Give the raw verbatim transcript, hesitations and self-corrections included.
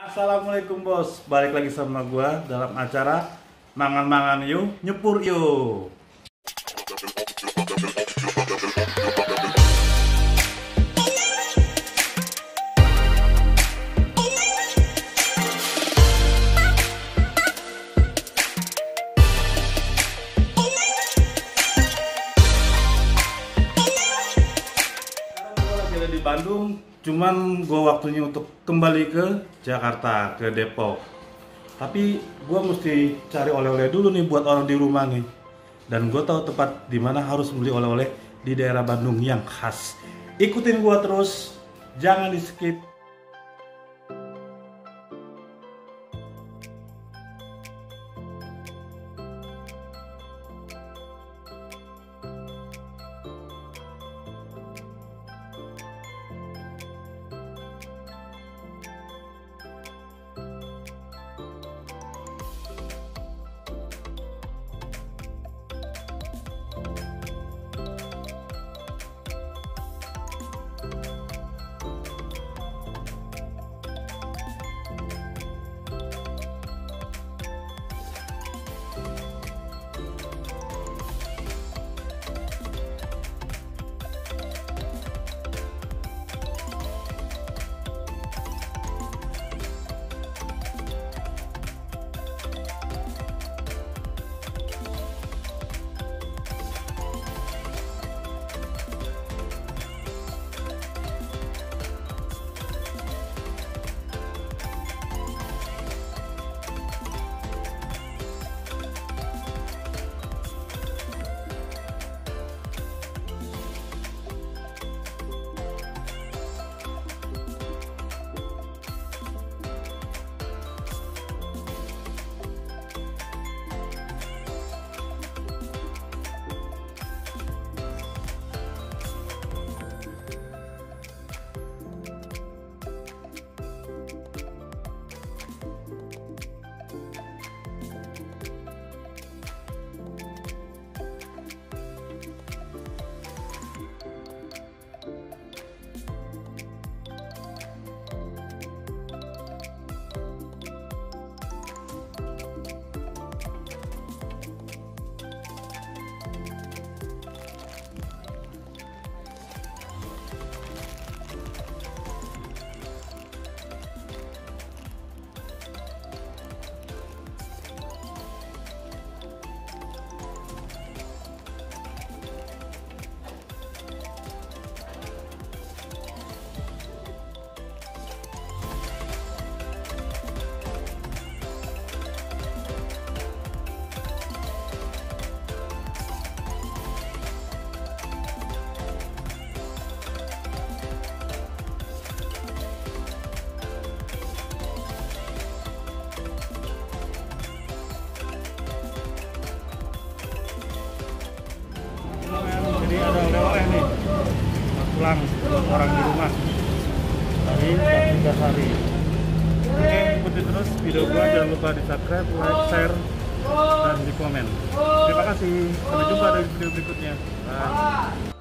Assalamualaikum bos, balik lagi sama gua dalam acara Mangan-mangan yuk, nyepur yuk. Sekarang gua lagi ada di Bandung. Cuman gue waktunya untuk kembali ke Jakarta, ke Depok. Tapi gue mesti cari oleh-oleh dulu nih buat orang di rumah nih. Dan gue tahu tempat di mana harus beli oleh-oleh di daerah Bandung yang khas. Ikutin gue terus, jangan di skip. Jadi ada oleh-oleh nih buat pulang buat orang di rumah dari Kartika Sari. Oke, ikuti terus video gua, jangan lupa di subscribe, like, share, dan di komen. Terima kasih, sampai jumpa di video berikutnya. Bye.